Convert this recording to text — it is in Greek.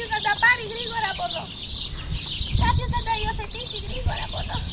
κάποιος να τα πάρει γρήγορα από εδώ. Κάποιος να τα υιοθετήσει γρήγορα από εδώ.